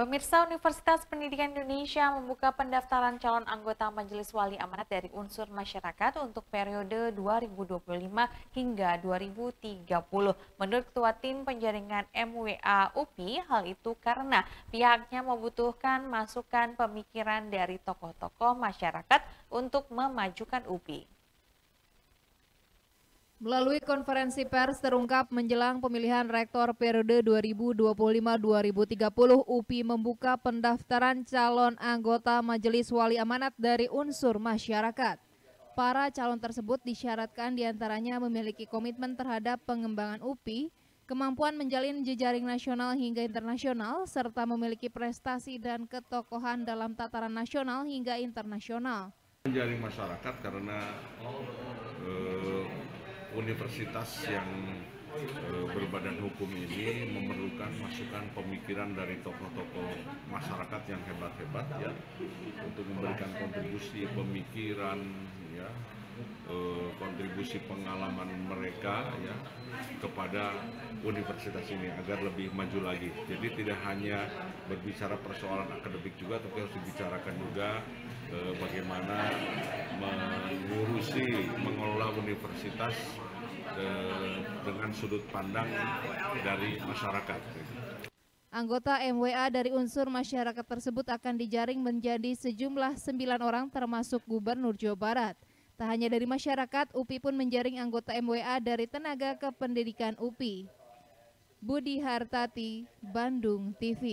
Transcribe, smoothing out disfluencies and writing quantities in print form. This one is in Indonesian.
Pemirsa, Universitas Pendidikan Indonesia membuka pendaftaran calon anggota Majelis Wali Amanat dari unsur masyarakat untuk periode 2025 hingga 2030. Menurut Ketua Tim Penjaringan MWA UPI, hal itu karena pihaknya membutuhkan masukan pemikiran dari tokoh-tokoh masyarakat untuk memajukan UPI. Melalui konferensi pers terungkap menjelang pemilihan rektor periode 2025-2030, UPI membuka pendaftaran calon anggota Majelis Wali Amanat dari unsur masyarakat. Para calon tersebut disyaratkan diantaranya memiliki komitmen terhadap pengembangan UPI, kemampuan menjalin jejaring nasional hingga internasional, serta memiliki prestasi dan ketokohan dalam tataran nasional hingga internasional. Menjaring masyarakat karena universitas yang berbadan hukum ini memerlukan masukan pemikiran dari tokoh-tokoh masyarakat yang hebat-hebat ya, untuk memberikan kontribusi pemikiran ya, kontribusi pengalaman mereka ya kepada universitas ini agar lebih maju lagi. Jadi tidak hanya berbicara persoalan akademik juga, tapi harus dibicarakan juga bagaimana mengelola universitas dengan sudut pandang dari masyarakat. Anggota MWA dari unsur masyarakat tersebut akan dijaring menjadi sejumlah 9 orang termasuk Gubernur Jawa Barat. Tak hanya dari masyarakat, UPI pun menjaring anggota MWA dari tenaga kependidikan UPI. Budi Hartati, Bandung TV.